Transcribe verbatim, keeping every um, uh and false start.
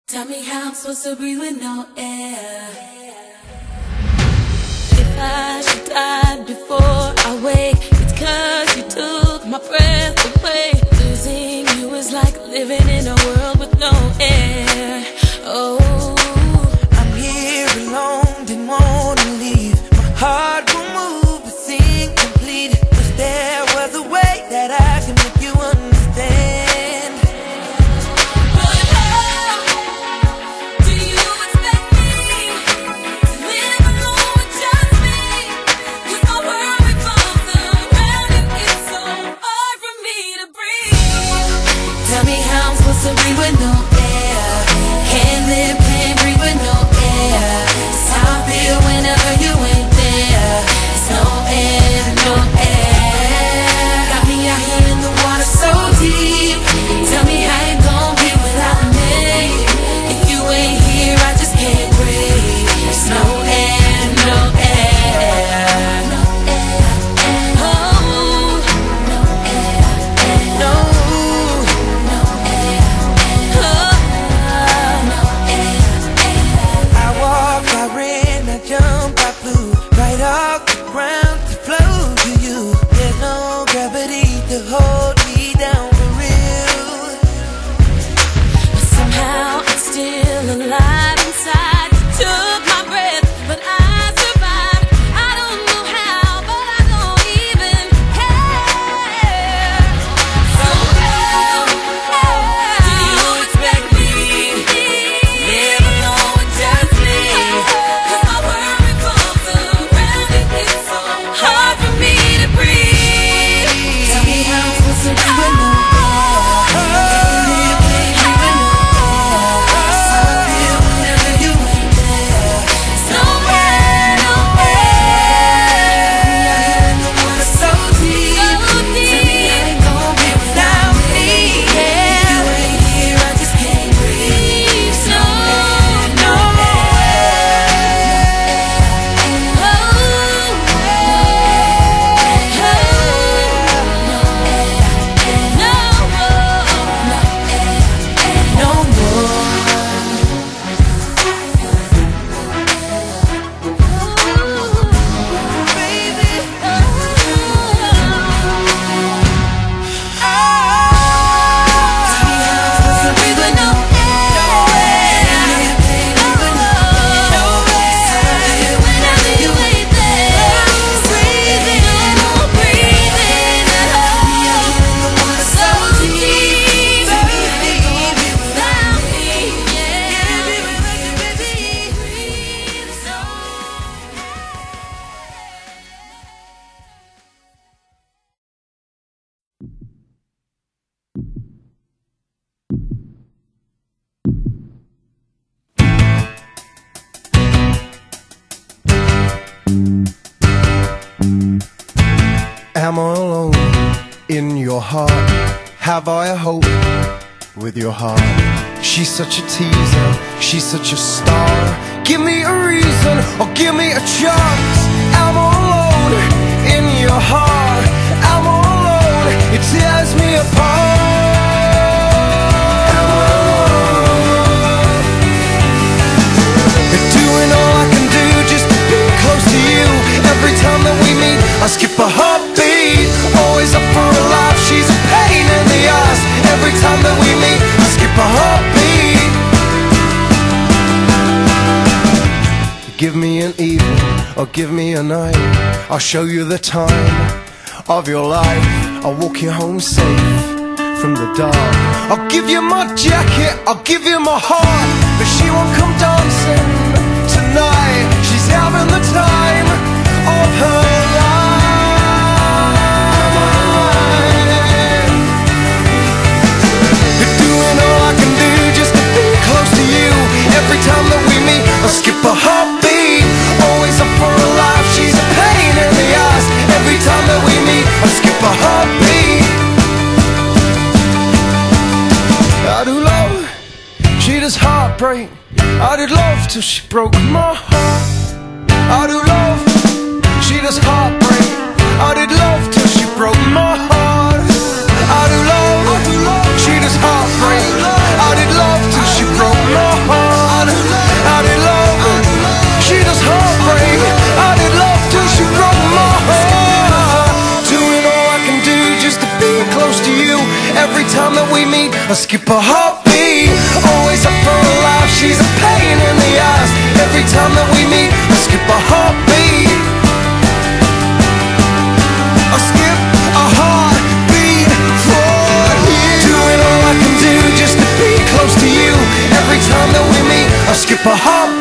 Tell me how I'm supposed to breathe with no air. If I should die before I wake, it's cause you took my breath away. Losing you is like living in a world with no air. Oh, I'm here alone, didn't wanna leave. My heart will move, but it's incomplete. Wish there was a way that I can make you understand. To breathe with no air. Can't live, can't breathe with no air. It's how I feel whenever you ain't there. It's no air, no air. Got me out here in the water so deep. Tell me how you gon' be without me. If you ain't here, I just can't breathe. There's no air, no air. No air, oh, no air, no. Jump, I flew right off the ground to flow to you. There's no gravity to hold me down for real. But somehow I'm still alive inside. You took my breath, but I survived. I don't know how, but I don't even care. So how, how do you expect me to live alone with just me? Hard for me to breathe. Tell me how I'm supposed to breathe with no air. Breathe with no air. It's how I feel whenever you ain't there. It's no air, no air. We out here in the water so deep. Tell me how you gon' be without me. If you ain't here, I just can't breathe. No, no air. Am I alone in your heart? Have I a hope with your heart? She's such a teaser, she's such a star. Give me a reason or give me a chance. Am I alone in your heart? Am I alone? It tears me apart. Am I alone? You're doing all I can do just to be close to you. Every time that we meet, I skip a heartbeat. Always up for a laugh, she's a pain in the ass. Every time that we meet, I skip a heartbeat. Give me an evening, or give me a night. I'll show you the time of your life. I'll walk you home safe from the dark. I'll give you my jacket, I'll give you my heart. But she won't come dancing tonight. She's having the time of her life. You're doing all I can do just to be close to you. Every time that we meet, I skip a heartbeat. Always up for a laugh, she's a pain in the ass. Every time that we meet, I skip a heartbeat. I do love, she does heartbreak. I did love till she broke my heart. I do love, she does heartbreak. I did love till she broke my heart. I do love, she does heartbreak. I did love till she broke my heart. I skip a heartbeat. Always up for a laugh, she's a pain in the ass. Every time that we meet, I skip a heartbeat. I skip a heartbeat for you. Doing all I can do just to be close to you. Every time that we meet, I skip a heartbeat.